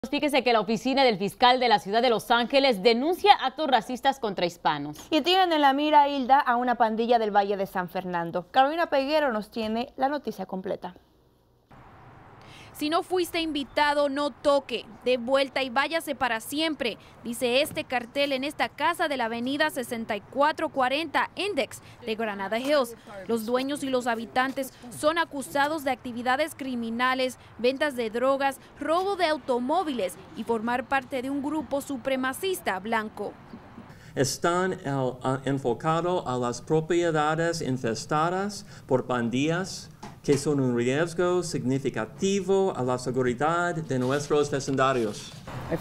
Fíjese que la oficina del fiscal de la ciudad de Los Ángeles denuncia actos racistas contra hispanos. Y tienen en la mira, Hilda, a una pandilla del Valle de San Fernando. Carolina Peguero nos tiene la noticia completa. Si no fuiste invitado, no toque. De vuelta y váyase para siempre, dice este cartel en esta casa de la avenida 6440 Index de Granada Hills. Los dueños y los habitantes son acusados de actividades criminales, ventas de drogas, robo de automóviles y formar parte de un grupo supremacista blanco. Están enfocados a las propiedades infestadas por pandillas que son un riesgo significativo a la seguridad de nuestros vecindarios.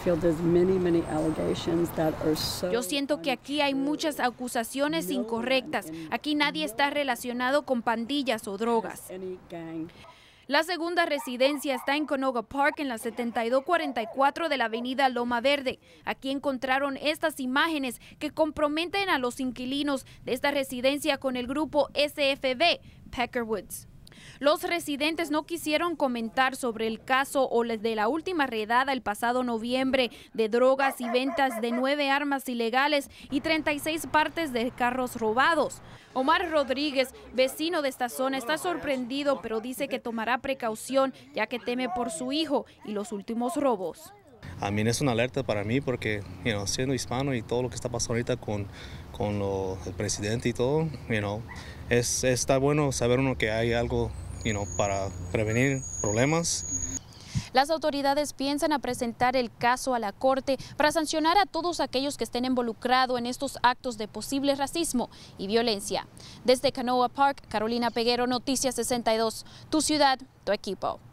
Yo siento que aquí hay muchas acusaciones incorrectas. Aquí nadie está relacionado con pandillas o drogas. La segunda residencia está en Canoga Park, en la 7244 de la avenida Loma Verde. Aquí encontraron estas imágenes que comprometen a los inquilinos de esta residencia con el grupo SFB, Peckerwoods. Los residentes no quisieron comentar sobre el caso o de la última redada el pasado noviembre de drogas y ventas de 9 armas ilegales y 36 partes de carros robados. Omar Rodríguez, vecino de esta zona, está sorprendido, pero dice que tomará precaución ya que teme por su hijo y los últimos robos. A mí es una alerta para mí porque, siendo hispano y todo lo que está pasando ahorita con el presidente y todo, está bueno saber uno que hay algo, para prevenir problemas. Las autoridades piensan a presentar el caso a la corte para sancionar a todos aquellos que estén involucrados en estos actos de posible racismo y violencia. Desde Canoga Park, Carolina Peguero, Noticias 62, tu ciudad, tu equipo.